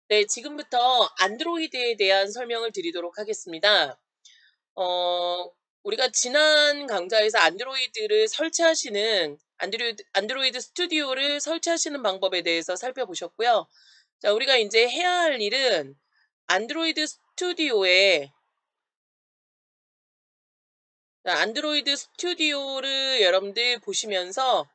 네, 지금부터 안드로이드에 대한 설명을 드리도록 하겠습니다. 어, 우리가 지난 강좌에서 안드로이드를 설치하시는 안드로이드 스튜디오를 설치하시는 방법에 대해서 살펴보셨고요. 자, 우리가 이제 해야 할 일은 안드로이드 스튜디오에 안드로이드 스튜디오를 여러분들 보시면서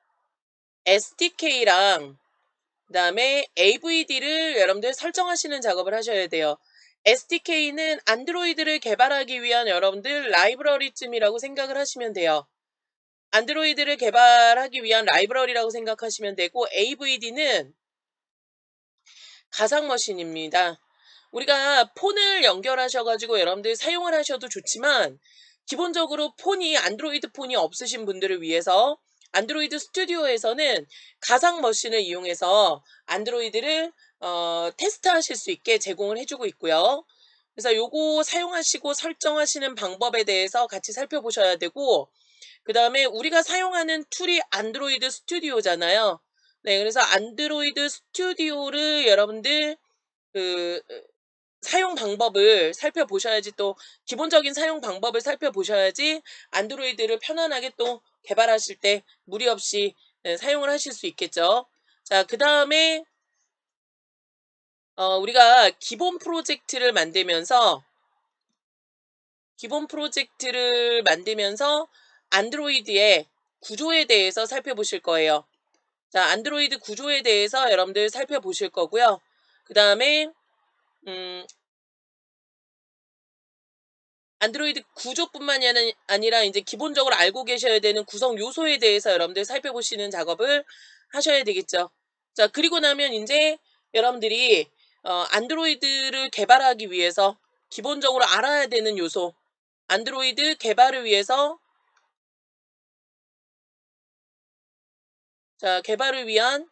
SDK랑 그다음에 AVD를 여러분들 설정하시는 작업을 하셔야 돼요. SDK는 안드로이드를 개발하기 위한 여러분들 라이브러리쯤이라고 생각을 하시면 돼요. 안드로이드를 개발하기 위한 라이브러리라고 생각하시면 되고, AVD는 가상 머신입니다. 우리가 폰을 연결하셔가지고 여러분들 사용을 하셔도 좋지만, 기본적으로 안드로이드 폰이 없으신 분들을 위해서 안드로이드 스튜디오에서는 가상 머신을 이용해서 안드로이드를 테스트하실 수 있게 제공을 해주고 있고요. 그래서 요거 사용하시고 설정하시는 방법에 대해서 같이 살펴보셔야 되고, 그 다음에 우리가 사용하는 툴이 안드로이드 스튜디오잖아요. 네, 그래서 안드로이드 스튜디오를 여러분들 그 사용 방법을 살펴보셔야지, 또 기본적인 사용 방법을 살펴보셔야지 안드로이드를 편안하게 또 개발하실 때 무리 없이 사용을 하실 수 있겠죠. 자, 그 다음에 우리가 기본 프로젝트를 만들면서 안드로이드의 구조에 대해서 살펴보실 거예요. 자, 안드로이드 구조에 대해서 여러분들 살펴보실 거고요. 그 다음에 안드로이드 구조뿐만이 아니라 이제 기본적으로 알고 계셔야 되는 구성 요소에 대해서 여러분들 살펴보시는 작업을 하셔야 되겠죠. 자, 그리고 나면 이제 여러분들이 안드로이드를 개발하기 위해서 기본적으로 알아야 되는 요소, 안드로이드 개발을 위해서 개발을 위한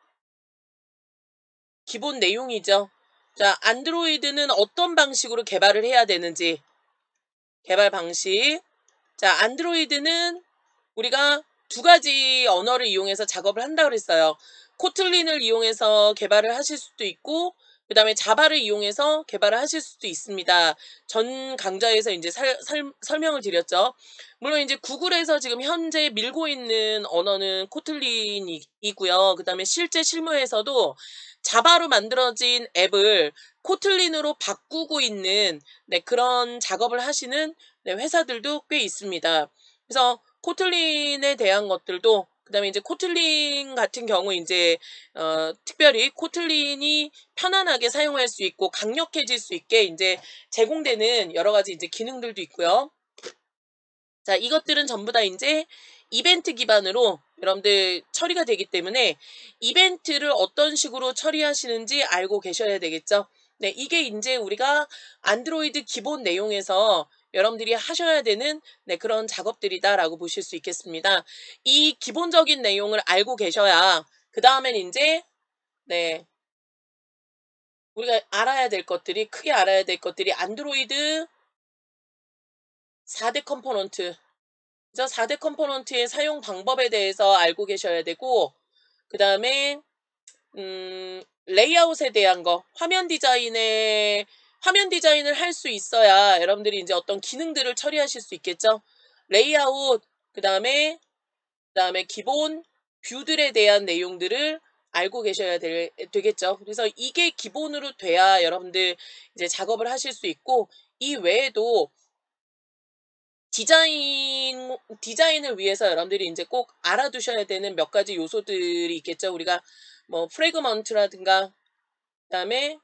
기본 내용이죠. 자, 안드로이드는 어떤 방식으로 개발을 해야 되는지, 개발 방식. 자, 안드로이드는 우리가 두 가지 언어를 이용해서 작업을 한다고 그랬어요. 코틀린을 이용해서 개발을 하실 수도 있고, 그 다음에 자바를 이용해서 개발을 하실 수도 있습니다. 전 강좌에서 이제 설명을 드렸죠. 물론 이제 구글에서 지금 현재 밀고 있는 언어는 코틀린이고요. 그 다음에 실제 실무에서도 자바로 만들어진 앱을 코틀린으로 바꾸고 있는, 네, 그런 작업을 하시는, 네, 회사들도 꽤 있습니다. 그래서 코틀린에 대한 것들도, 그다음에 이제 코틀린 같은 경우 이제 특별히 코틀린이 편안하게 사용할 수 있고 강력해질 수 있게 이제 제공되는 여러 가지 이제 기능들도 있고요. 자, 이것들은 전부 다 이제 이벤트 기반으로 여러분들 처리가 되기 때문에 이벤트를 어떤 식으로 처리하시는지 알고 계셔야 되겠죠. 네, 이게 이제 우리가 안드로이드 기본 내용에서 여러분들이 하셔야 되는, 네, 그런 작업들이다라고 보실 수 있겠습니다. 이 기본적인 내용을 알고 계셔야 그 다음엔 이제, 네, 우리가 크게 알아야 될 것들이 안드로이드 4대 컴포넌트, 그래서 4대 컴포넌트의 사용 방법에 대해서 알고 계셔야 되고, 그 다음에 레이아웃에 대한 거, 화면 디자인을 할 수 있어야 여러분들이 이제 어떤 기능들을 처리하실 수 있겠죠. 레이아웃, 그 다음에 기본 뷰들에 대한 내용들을 알고 계셔야 되겠죠. 그래서 이게 기본으로 돼야 여러분들 이제 작업을 하실 수 있고, 이 외에도 디자인을 위해서 여러분들이 이제 꼭 알아두셔야 되는 몇 가지 요소들이 있겠죠. 우리가 뭐 프래그먼트라든가, 그다음에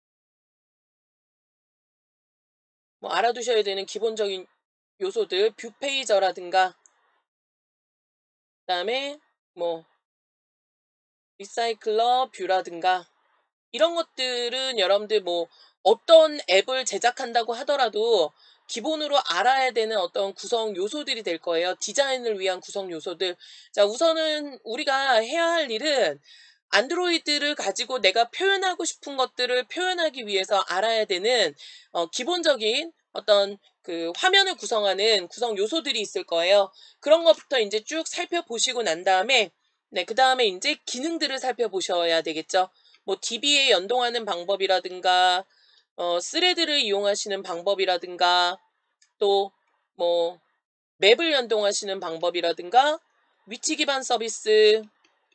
뭐 알아두셔야 되는 기본적인 요소들, 뷰페이저라든가, 그다음에 뭐 리사이클러 뷰라든가, 이런 것들은 여러분들 뭐 어떤 앱을 제작한다고 하더라도 기본으로 알아야 되는 어떤 구성 요소들이 될 거예요. 디자인을 위한 구성 요소들. 자, 우선은 우리가 해야 할 일은 안드로이드를 가지고 내가 표현하고 싶은 것들을 표현하기 위해서 알아야 되는 기본적인 어떤 그 화면을 구성하는 구성 요소들이 있을 거예요. 그런 것부터 이제 쭉 살펴보시고 난 다음에, 네, 그 다음에 이제 기능들을 살펴보셔야 되겠죠. 뭐 DB에 연동하는 방법이라든가 스레드를 이용하시는 방법이라든가 또 뭐 맵을 연동하시는 방법이라든가 위치 기반 서비스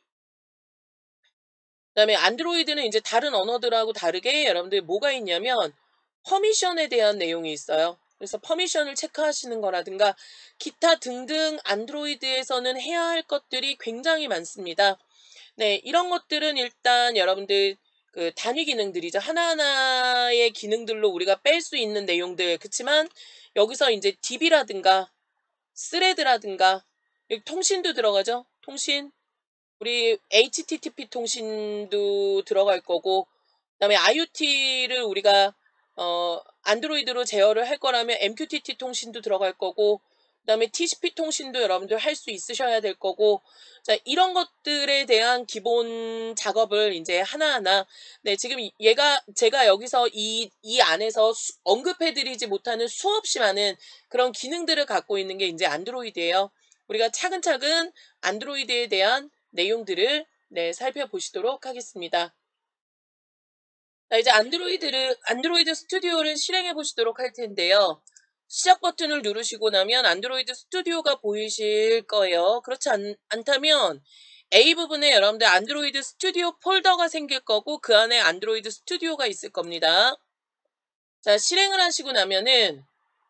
그다음에 안드로이드는 이제 다른 언어들하고 다르게 여러분들 뭐가 있냐면 퍼미션에 대한 내용이 있어요. 그래서 퍼미션을 체크하시는 거라든가 기타 등등 안드로이드에서는 해야 할 것들이 굉장히 많습니다. 네, 이런 것들은 일단 여러분들 그 단위 기능들이죠. 하나하나의 기능들로 우리가 뺄 수 있는 내용들. 그치만 여기서 이제 DB라든가 스레드라든가 여기 통신도 들어가죠. 통신. 우리 HTTP 통신도 들어갈 거고 그다음에 IoT를 우리가 안드로이드로 제어를 할 거라면 MQTT 통신도 들어갈 거고 그다음에 TCP 통신도 여러분들 할 수 있으셔야 될 거고 자 이런 것들에 대한 기본 작업을 이제 하나하나 네 지금 제가 여기서 이 안에서 언급해 드리지 못하는 수없이 많은 그런 기능들을 갖고 있는 게 이제 안드로이드예요. 우리가 차근차근 안드로이드에 대한 내용들을 네 살펴보시도록 하겠습니다. 자 이제 안드로이드 스튜디오를 실행해 보시도록 할 텐데요. 시작 버튼을 누르시고 나면 안드로이드 스튜디오가 보이실 거예요. 그렇지 않다면 A 부분에 여러분들 안드로이드 스튜디오 폴더가 생길 거고 그 안에 안드로이드 스튜디오가 있을 겁니다. 자 실행을 하시고 나면은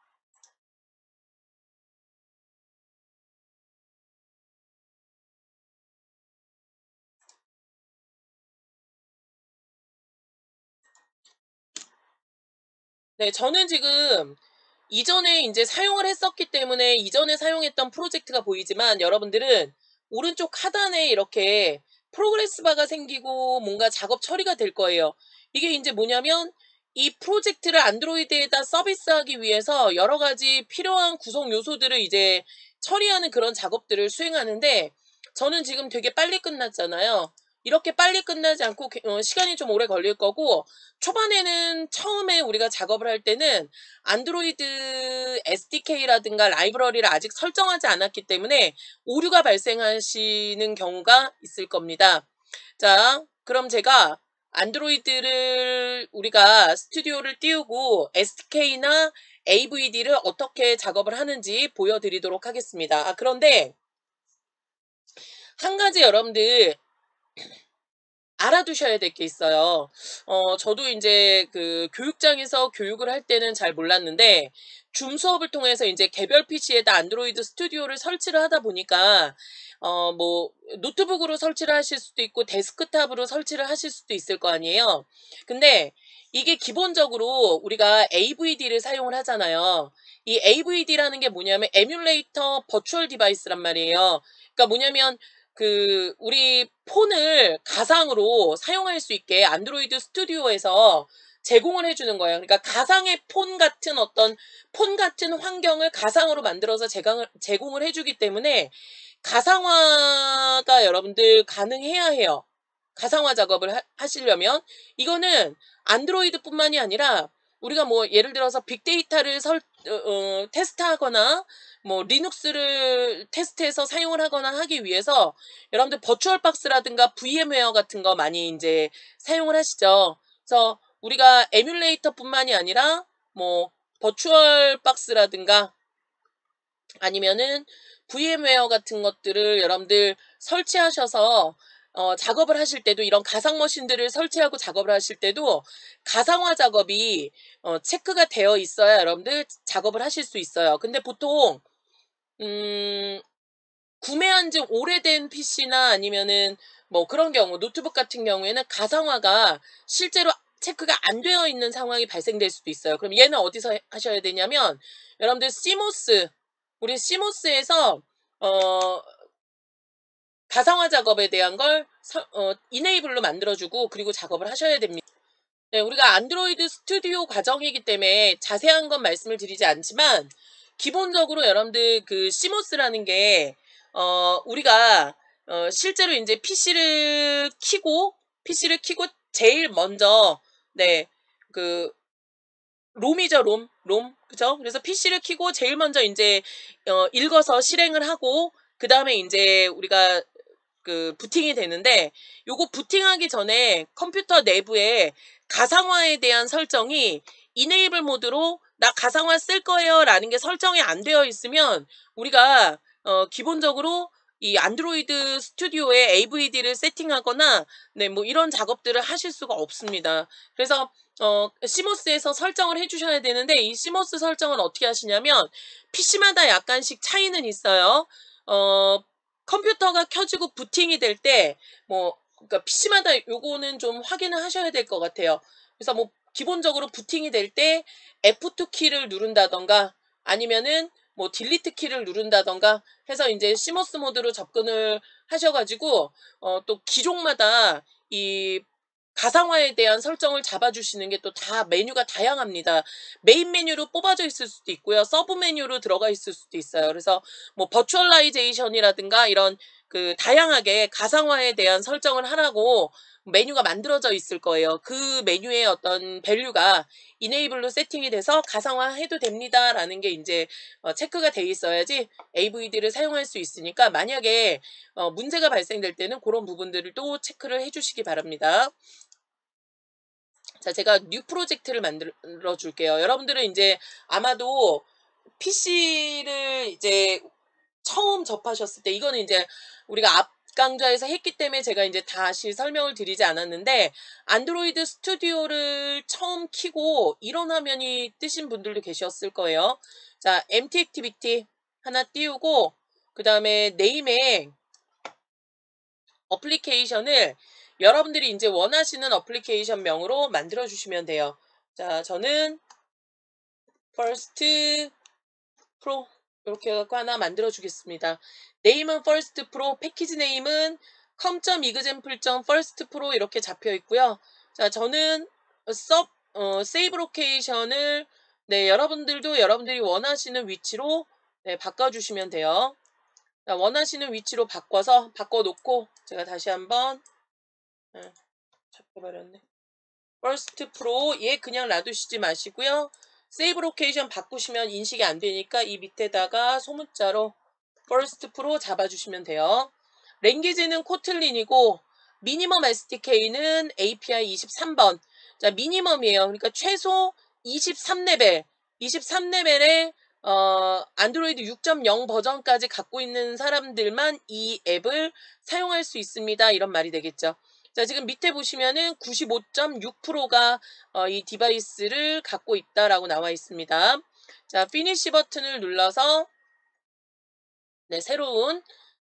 네 저는 지금 이전에 이제 사용을 했었기 때문에 이전에 사용했던 프로젝트가 보이지만 여러분들은 오른쪽 하단에 이렇게 프로그레스 바가 생기고 뭔가 작업 처리가 될 거예요. 이게 이제 뭐냐면 이 프로젝트를 안드로이드에다 서비스하기 위해서 여러 가지 필요한 구성 요소들을 이제 처리하는 그런 작업들을 수행하는데 저는 지금 되게 빨리 끝났잖아요. 이렇게 빨리 끝나지 않고 시간이 좀 오래 걸릴 거고 초반에는 처음에 우리가 작업을 할 때는 안드로이드 SDK라든가 라이브러리를 아직 설정하지 않았기 때문에 오류가 발생하시는 경우가 있을 겁니다. 자, 그럼 제가 안드로이드를 우리가 스튜디오를 띄우고 SDK나 AVD를 어떻게 작업을 하는지 보여드리도록 하겠습니다. 그런데 한 가지 여러분들 알아두셔야 될 게 있어요. 저도 인제 그 교육장에서 교육을 할 때는 잘 몰랐는데 줌 수업을 통해서 인제 개별 PC에다 안드로이드 스튜디오를 설치를 하다 보니까 뭐 노트북으로 설치를 하실 수도 있고 데스크탑으로 설치를 하실 수도 있을 거 아니에요. 근데 이게 기본적으로 우리가 AVD를 사용을 하잖아요. 이 AVD라는 게 뭐냐면 에뮬레이터 버추얼 디바이스란 말이에요. 그러니까 뭐냐면 우리 폰을 가상으로 사용할 수 있게 안드로이드 스튜디오에서 제공을 해주는 거예요. 그러니까 가상의 폰 같은 환경을 가상으로 만들어서 제공을 해주기 때문에 가상화가 여러분들 가능해야 해요. 가상화 작업을 하시려면 이거는 안드로이드뿐만이 아니라 우리가 뭐 예를 들어서 빅데이터를 테스트하거나 뭐 리눅스를 테스트해서 사용을 하거나 하기 위해서 여러분들 버추얼박스라든가 VM웨어 같은 거 많이 이제 사용을 하시죠. 그래서 우리가 에뮬레이터뿐만이 아니라 뭐 버추얼박스라든가 아니면은 VM웨어 같은 것들을 여러분들 설치하셔서 작업을 하실 때도 이런 가상 머신들을 설치하고 작업을 하실 때도 가상화 작업이 체크가 되어 있어야 여러분들 작업을 하실 수 있어요. 근데 보통 구매한 지 오래된 PC나 아니면은 뭐 그런 경우 노트북 같은 경우에는 가상화가 실제로 체크가 안 되어 있는 상황이 발생될 수도 있어요. 그럼 얘는 어디서 하셔야 되냐면 여러분들 우리 시모스에서 어 가상화 작업에 대한 걸 이네이블로 만들어 주고 그리고 작업을 하셔야 됩니다. 네, 우리가 안드로이드 스튜디오 과정이기 때문에 자세한 건 말씀을 드리지 않지만 기본적으로 여러분들 그 시모스라는 게 우리가 실제로 이제 PC를 키고 제일 먼저 네, 그 롬이죠, 롬. 그죠? 그래서 PC를 키고 제일 먼저 이제 읽어서 실행을 하고 그다음에 이제 우리가 그 부팅이 되는데 요거 부팅하기 전에 컴퓨터 내부에 가상화에 대한 설정이 이네이블 모드로 "나 가상화 쓸 거예요."라는 게 설정이 안 되어 있으면 우리가 기본적으로 이 안드로이드 스튜디오에 AVD를 세팅하거나 네 뭐 이런 작업들을 하실 수가 없습니다. 그래서 시모스에서 설정을 해 주셔야 되는데 이 시모스 설정은 어떻게 하시냐면 PC마다 약간씩 차이는 있어요. 어 컴퓨터가 켜지고 부팅이 될 때 뭐 그러니까 PC마다 요거는 좀 확인을 하셔야 될 것 같아요. 그래서 뭐 기본적으로 부팅이 될 때 F2 키를 누른다든가 아니면은 뭐 딜리트 키를 누른다든가 해서 인제 시모스 모드로 접근을 하셔 가지고 또 기종마다 이 가상화에 대한 설정을 잡아 주시는 게 또 다 메뉴가 다양합니다. 메인 메뉴로 뽑아져 있을 수도 있고요. 서브 메뉴로 들어가 있을 수도 있어요. 그래서 뭐 버추얼라이제이션이라든가 이런 그 다양하게 가상화에 대한 설정을 하라고 메뉴가 만들어져 있을 거예요. 그 메뉴의 어떤 밸류가 이네이블로 세팅이 돼서 "가상화해도 됩니다."라는 게 인제 체크가 돼 있어야지 AVD를 사용할 수 있으니까 만약에 문제가 발생될 때는 고런 부분들을 또 체크를 해 주시기 바랍니다. 자 제가 뉴 프로젝트를 만들어 줄게요. 여러분들은 인제 아마도 PC를 이제 처음 접하셨을 때 이거는 인제 우리가 앞 강좌에서 했기 때문에 제가 인제 다시 설명을 드리지 않았는데 안드로이드 스튜디오를 처음 켜고 이런 화면이 뜨신 분들도 계셨을 거예요. 자 empty activity 하나 띄우고 그다음에 네임에 어플리케이션을 여러분들이 인제 원하시는 어플리케이션 명으로 만들어 주시면 돼요. 자 저는 퍼스트 프로 요렇게 해 갖고 하나 만들어 주겠습니다. 네임은 퍼스트 프로, 패키지 네임은 com.example.firstpro 이렇게 잡혀 있고요. 자 저는 세이브 로케이션을 네 여러분들도 여러분들이 원하시는 위치로 네 바꿔 주시면 돼요. 자 원하시는 위치로 바꿔 놓고 제가 다시 한번 잡혀 버렸네. 퍼스트 프로 얘 그냥 놔두시지 마시고요. 세이브 로케이션 바꾸시면 인식이 안 되니까 이 밑에다가 소문자로 퍼스트 프로 잡아주시면 돼요. 랭귀지는 코틀린이고 미니멈 SDK는 API 23번. 자 미니멈이에요. 그러니까 최소 23레벨, 23레벨의 안드로이드 6.0 버전까지 갖고 있는 사람들만 이 앱을 사용할 수 있습니다. 이런 말이 되겠죠. 자 지금 밑에 보시면은 95.6%가 이 디바이스를 갖고 있다라고 나와 있습니다. 자 피니시 버튼을 눌러서 네 새로운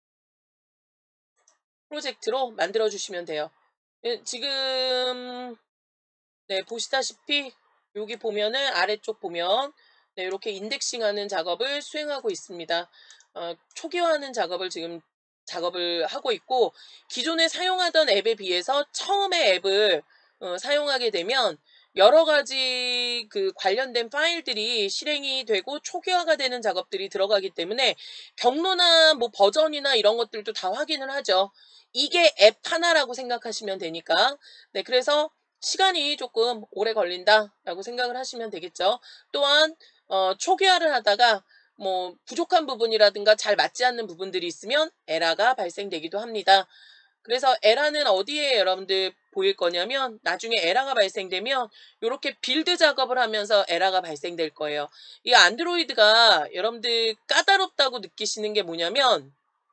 프로젝트로 만들어 주시면 돼요. 예 지금 네 보시다시피 여기 보면은 아래쪽 보면 네 요렇게 인덱싱하는 작업을 수행하고 있습니다. 초기화하는 작업을 하고 있고 기존에 사용하던 앱에 비해서 처음에 앱을 사용하게 되면 여러 가지 그 관련된 파일들이 실행이 되고 초기화가 되는 작업들이 들어가기 때문에 경로나 뭐 버전이나 이런 것들도 다 확인을 하죠. 이게 앱 하나라고 생각하시면 되니까. 네 그래서 '시간이 조금 오래 걸린다.'라고 생각을 하시면 되겠죠. 또한 초기화를 하다가 뭐 부족한 부분이라든가 잘 맞지 않는 부분들이 있으면 에러가 발생되기도 합니다. 그래서 에러는 어디에 여러분들 보일 거냐면 나중에 에러가 발생되면 요렇게 빌드 작업을 하면서 에러가 발생될 거예요. 이 안드로이드가 여러분들 까다롭다고 느끼시는 게 뭐냐면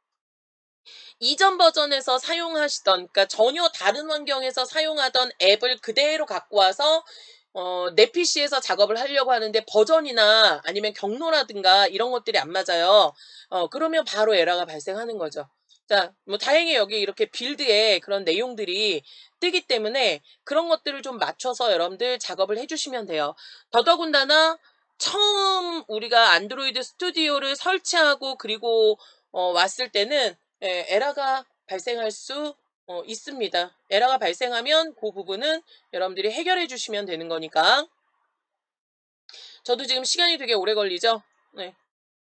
이전 버전에서 사용하시던 그러니까 전혀 다른 환경에서 사용하던 앱을 그대로 갖고 와서 내 PC에서 작업을 하려고 하는데 버전이나 아니면 경로라든가 이런 것들이 안 맞아요. 그러면 바로 에러가 발생하는 거죠. 자, 뭐 다행히 여기 이렇게 빌드에 그런 내용들이 뜨기 때문에 그런 것들을 좀 맞춰서 여러분들 작업을 해 주시면 돼요. 더더군다나 처음 우리가 안드로이드 스튜디오를 설치하고 그리고 왔을 때는 예 에러가 발생할 수 있습니다. 에러가 발생하면 그 부분은 여러분들이 해결해 주시면 되는 거니까. 저도 지금 시간이 되게 오래 걸리죠? 네.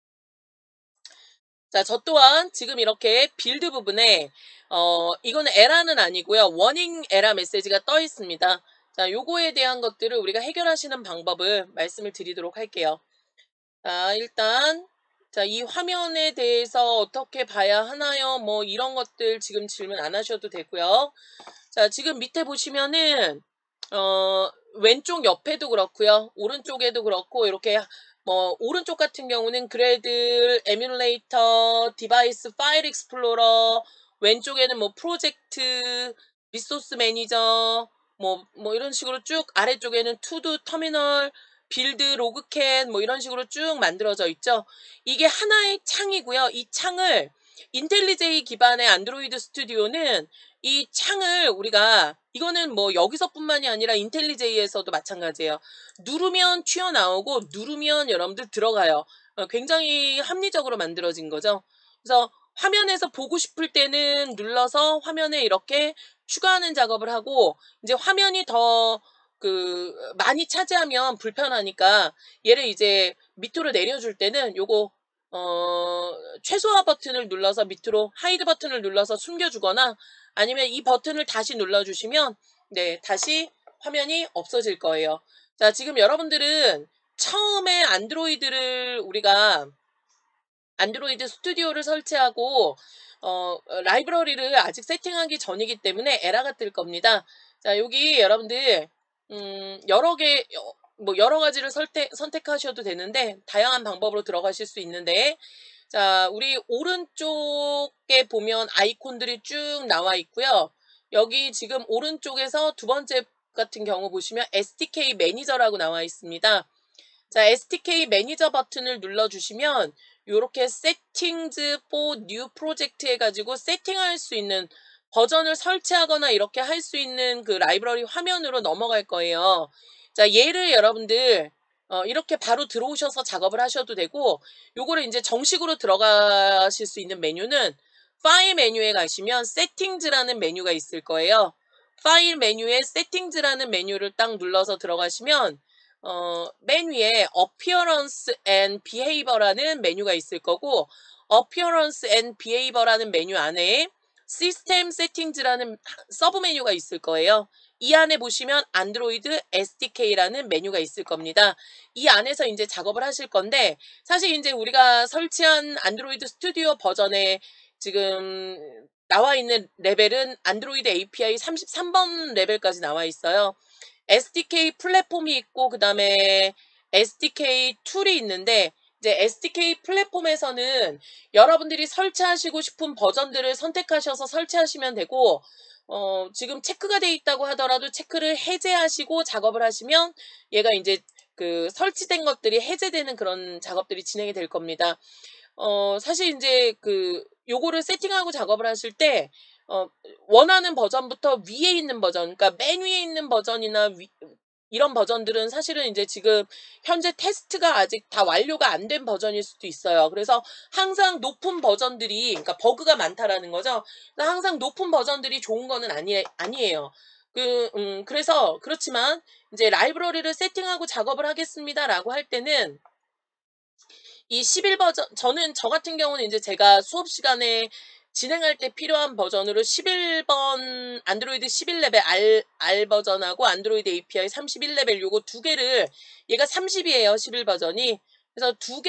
자, 저 또한 지금 이렇게 빌드 부분에 이거는 에러는 아니고요. 워닝 에러 메시지가 떠 있습니다. 자, 요거에 대한 것들을 우리가 해결하시는 방법을 말씀을 드리도록 할게요. 자, 일단 자, 이 화면에 대해서 어떻게 봐야 하나요? 뭐 이런 것들 지금 질문 안 하셔도 되고요. 자, 지금 밑에 보시면은 왼쪽 옆에도 그렇고요. 오른쪽에도 그렇고 이렇게 뭐 오른쪽 같은 경우는 그래들, 에뮬레이터, 디바이스 파일 익스플로러, 왼쪽에는 뭐 프로젝트, 리소스 매니저 뭐 이런 식으로 쭉 아래쪽에는 투두, 터미널, 빌드, 로그캔 뭐 이런 식으로 쭉 만들어져 있죠. 이게 하나의 창이고요. 이 창을 인텔리제이 기반의 안드로이드 스튜디오는 이 창을 우리가 이거는 뭐 여기서뿐만이 아니라 인텔리제이에서도 마찬가지예요. 누르면 튀어나오고 누르면 여러분들 들어가요. 굉장히 합리적으로 만들어진 거죠. 그래서 화면에서 보고 싶을 때는 눌러서 화면에 이렇게 추가하는 작업을 하고 이제 화면이 더 많이 차지하면 불편하니까 얘를 이제 밑으로 내려줄 때는 요거 최소화 버튼을 눌러서 밑으로 하이드 버튼을 눌러서 숨겨주거나 아니면 이 버튼을 다시 눌러주시면 네, 다시 화면이 없어질 거예요. 자, 지금 여러분들은 처음에 우리가 안드로이드 스튜디오를 설치하고 라이브러리를 아직 세팅하기 전이기 때문에 에러가 뜰 겁니다. 자, 여기 여러분들 여러 가지를 선택하셔도 되는데 다양한 방법으로 들어가실 수 있는데 자, 우리 오른쪽에 보면 아이콘들이 쭉 나와 있고요. 여기 지금 오른쪽에서 두 번째 같은 경우 보시면 SDK 매니저라고 나와 있습니다. 자, SDK 매니저 버튼을 눌러주시면 이렇게 Settings for New Project 해가지고 세팅할 수 있는 버전을 설치하거나 이렇게 할 수 있는 그 라이브러리 화면으로 넘어갈 거예요. 자, 얘를 여러분들 이렇게 바로 들어오셔서 작업을 하셔도 되고 요거를 이제 정식으로 들어가실 수 있는 메뉴는 파일 메뉴에 가시면 Settings라는 메뉴가 있을 거예요. 파일 메뉴에 Settings라는 메뉴를 딱 눌러서 들어가시면 맨 위에 Appearance and Behavior라는 메뉴가 있을 거고 Appearance and Behavior라는 메뉴 안에 System Settings라는 서브 메뉴가 있을 거예요. 이 안에 보시면 안드로이드 SDK라는 메뉴가 있을 겁니다. 이 안에서 이제 작업을 하실 건데 사실 이제 우리가 설치한 안드로이드 스튜디오 버전에 지금 나와 있는 레벨은 안드로이드 API 33번 레벨까지 나와 있어요. SDK 플랫폼이 있고 그 다음에 SDK 툴이 있는데 이제 SDK 플랫폼에서는 여러분들이 설치하시고 싶은 버전들을 선택하셔서 설치하시면 되고 지금 체크가 돼 있다고 하더라도 체크를 해제하시고 작업을 하시면 얘가 이제 설치된 것들이 해제되는 그런 작업들이 진행이 될 겁니다. 사실 이제 요거를 세팅하고 작업을 하실 때 원하는 버전부터 위에 있는 버전, 그러니까 맨 위에 있는 버전이나 이런 버전들은 사실은 이제 지금 현재 테스트가 아직 다 완료가 안 된 버전일 수도 있어요. 그래서 항상 높은 버전들이, 그러니까 버그가 많다라는 거죠. 항상 높은 버전들이 좋은 거는 아니에요. 그래서 그렇지만 이제 라이브러리를 세팅하고 작업을 하겠습니다라고 할 때는 이 11버전, 저 같은 경우는 이제 제가 수업 시간에 진행할 때 필요한 버전으로 11번 안드로이드 11레벨 R 버전하고 안드로이드 API 31레벨 요거 두 개를 얘가 30이에요. 11버전이. 그래서 두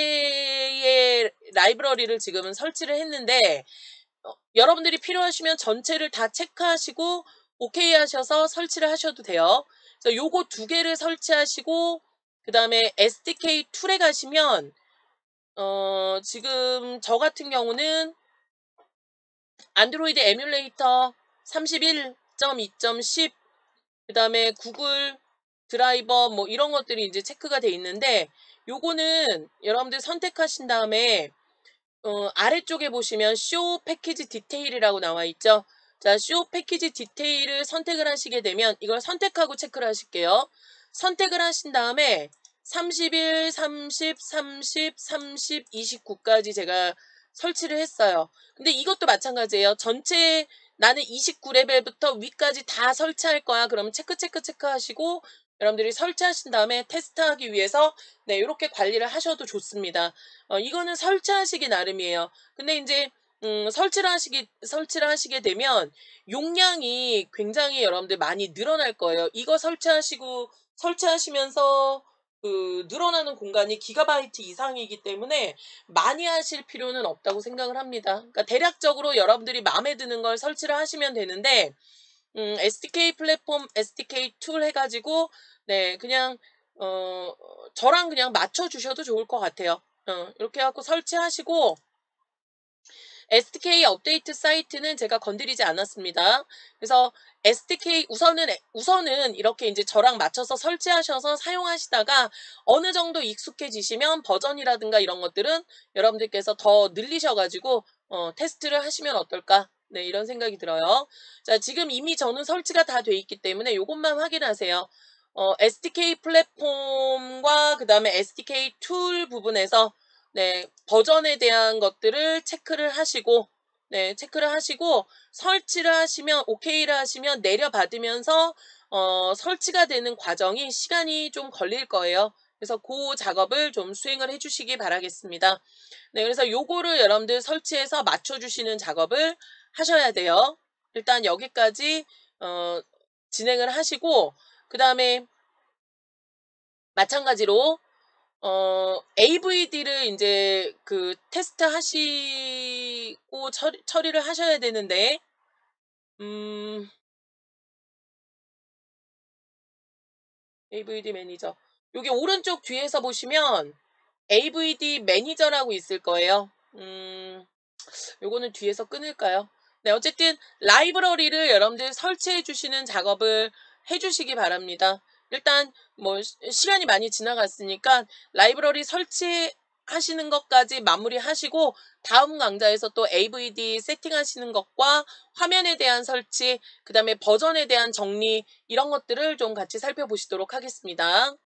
개의 라이브러리를 지금은 설치를 했는데 여러분들이 필요하시면 전체를 다 체크하시고 오케이 하셔서 설치를 하셔도 돼요. 그래서 요거 두 개를 설치하시고 그 다음에 SDK 툴에 가시면 지금 저 같은 경우는 안드로이드 에뮬레이터 31.2.10 그 다음에 구글 드라이버 뭐 이런 것들이 이제 체크가 돼 있는데 요거는 여러분들 선택하신 다음에 아래쪽에 보시면 쇼 패키지 디테일이라고 나와 있죠. 자, 쇼 패키지 디테일을 선택을 하시게 되면 이걸 선택하고 체크를 하실게요. 선택을 하신 다음에 31, 30, 30, 30, 29까지 제가 설치를 했어요. 근데 이것도 마찬가지예요. 전체 나는 29레벨부터 위까지 다 설치할 거야. 그러면 체크하시고 여러분들이 설치하신 다음에 테스트하기 위해서 네, 이렇게 관리를 하셔도 좋습니다. 이거는 설치하시기 나름이에요. 근데 이제 설치를 하시게 되면 용량이 굉장히 여러분들 많이 늘어날 거예요. 이거 설치하시면서 늘어나는 공간이 기가바이트 이상이기 때문에 많이 하실 필요는 없다고 생각을 합니다. 그러니까 대략적으로 여러분들이 마음에 드는 걸 설치를 하시면 되는데 SDK 플랫폼, SDK 툴 해 가지고 네 그냥 저랑 그냥 맞춰 주셔도 좋을 것 같아요. 이렇게 해 갖고 설치하시고 SDK 업데이트 사이트는 제가 건드리지 않았습니다. 그래서 SDK 우선은 이렇게 이제 저랑 맞춰서 설치하셔서 사용하시다가 어느 정도 익숙해지시면 버전이라든가 이런 것들은 여러분들께서 더 늘리셔 가지고 테스트를 하시면 어떨까? 네, 이런 생각이 들어요. 자, 지금 이미 저는 설치가 다 돼 있기 때문에 요것만 확인하세요. SDK 플랫폼과 그다음에 SDK 툴 부분에서 네, 버전에 대한 것들을 체크를 하시고 설치를 하시면 오케이를 하시면 내려받으면서 설치가 되는 과정이 시간이 좀 걸릴 거예요. 그래서 그 작업을 좀 수행을 해 주시기 바라겠습니다. 네, 그래서 요거를 여러분들 설치해서 맞춰 주시는 작업을 하셔야 돼요. 일단 여기까지 진행을 하시고 그다음에 마찬가지로 AVD를 인제 테스트 하시고 처리를 하셔야 되는데 음 AVD 매니저. 여기 오른쪽 뒤에서 보시면 AVD 매니저라고 있을 거예요. 요거는 뒤에서 끊을까요? 네, 어쨌든 라이브러리를 여러분들 설치해 주시는 작업을 해 주시기 바랍니다. 일단 뭐 시간이 많이 지나갔으니까 라이브러리 설치하시는 것까지 마무리하시고 다음 강좌에서 또 AVD 세팅하시는 것과 화면에 대한 설치, 그다음에 버전에 대한 정리 이런 것들을 좀 같이 살펴보시도록 하겠습니다.